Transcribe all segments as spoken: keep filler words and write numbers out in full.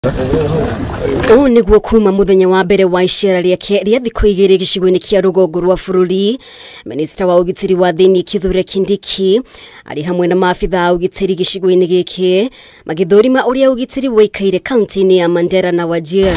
O niguo kuma muthenya wa mbere wa icera riake ria thikũ igĩrĩ gĩcigo-inĩ kia Rugongo rwa bururi. Minista wa ugitiri wa thiini Kithure Kindiki ari hamwe na maabitha a ugitiri gĩcigo-inĩ gĩkĩ magĩthũrima uria ugitiri wĩikaire kaunti-ini ya Mandera na Wajir.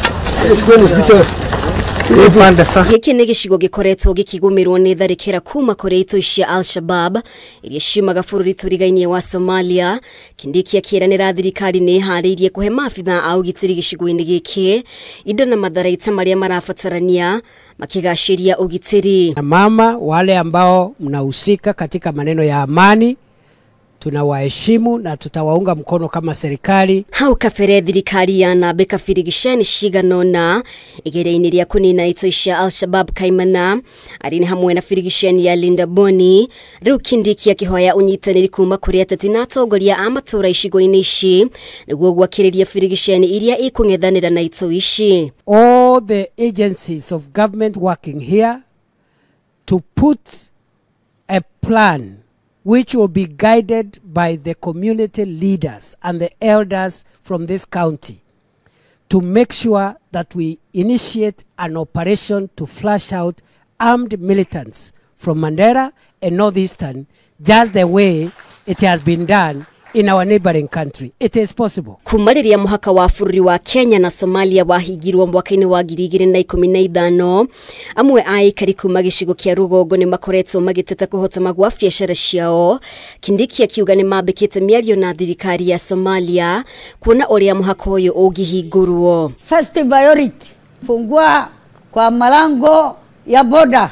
Gĩkĩ nĩ gĩcigo gĩkoretwo gĩkĩgũmĩrwo nĩ tharĩkĩra kuma kũrĩ Itoi cia Alshabab iria ciumaga bũrũri tũrigainie wa Somalia. Kindiki akĩranĩra thirikari nĩ ĩharĩirie kũhe maabitha a ugitiri gĩcigo-inĩ gĩkĩ indo na matharaita marĩa marabatarania makigashĩria ugitiri. Mama wale ambao mnahusika katika maneno ya amani, tunawaheshimu na tutawaunga mkono kama serikali. Hau kafere thirikari ya na beka firigishani shiganona iceraini ria kunina Itoi cia Alshabab kaimana ari ni hamwe na firigishani ya Linda Boni. Riu Kindiki akihoya unyitanĩri kuma kuri ateti na atongoria a matura icigo-inĩ ici niguo gwakĩrĩria firigishani iria ikung'ethanĩra na Itoi ici. All the agencies of government working here to put a plan which will be guided by the community leaders and the elders from this county to make sure that we initiate an operation to flush out armed militants from Mandera and Northeastern, just the way it has been done in our neighboring country. It is possible. Kumariria muhaka wa bururi wa Kenya na Somalia wahigirwo mwaka-inĩ wa ngiri igĩrĩ na ikũmi na ithano. Amwe a aikari kuma gĩcigo kia Rugongo nĩ makoretwo magĩteta kũhota magwa biacara ciao. Kindiki akiuga nĩ mambĩkĩte mĩario na thirikari ya Somalia kuona ũrĩa muhaka ũyũ ũngĩhingũrwo. First priority, fungua kwa malango ya boda.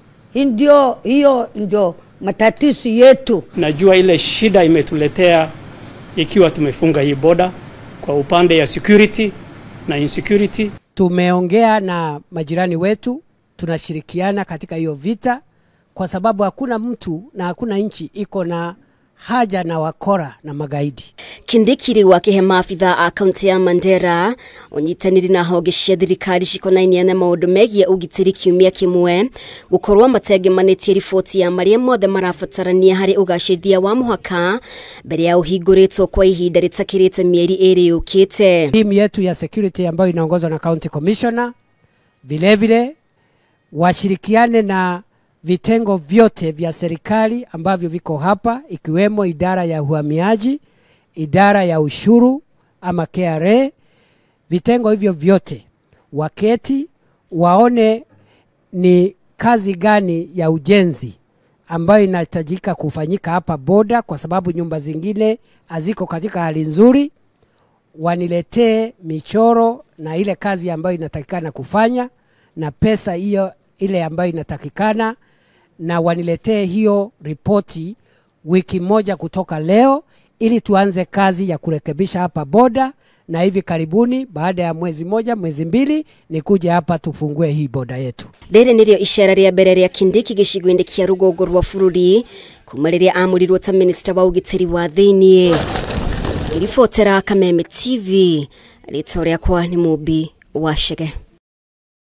Ndio hiyo ndio matatizo yetu. Najua ile shida imetuletea ikiwa tumefunga hii boda kwa upande ya security na insecurity. Tumeongea na majirani wetu, tunashirikiana katika hiyo vita kwa sababu hakuna mtu na hakuna nchi iko na haja na wakora na magaidi. Kindiki wakihe maabitha a kaunti ya Mandera unyitanĩri na honge cia thirikari cikonainie na maũndũ megiĩ ugitĩri kiumia kĩmwe gũkorwo mategemanĩtie riboti ya marĩa mothe marabatarania harĩ ũgacĩrithia wa muhaka mbere ya ũhingũrĩtwo kwa ihinda rĩtakĩrĩte mĩeri ĩrĩ yũkĩte. Timu yetu ya security ambayo inaongozwa na county commissioner vile vile washirikiane na vitengo vyote vya serikali ambavyo viko hapa, ikiwemo idara ya uhamiaji, idara ya ushuru ama K R A. Vitengo hivyo vyote waketi waone ni kazi gani ya ujenzi ambayo inahitajika kufanyika hapa boda, kwa sababu nyumba zingine haziko katika hali nzuri. Waniletee michoro na ile kazi ambayo inatakikana kufanya na pesa hiyo ile ambayo inatakikana, na waniletee hiyo ripoti wiki moja kutoka leo ili tuanze kazi ya kurekebisha hapa boda, na hivi karibuni baada ya mwezi moja mwezi mbili nikuje hapa tufungue hii boda yetu. Rĩrĩ nĩrĩo icera rĩa mbere rĩa Kindiki gĩcigo-inĩ kia Rugongo rwa bururi kuma rĩrĩa amurirwo ta minista wa ugitiri wa thiini. Ribotera Kameme T V, rĩtwa rĩakwa nĩ Mũmbi wa Shege.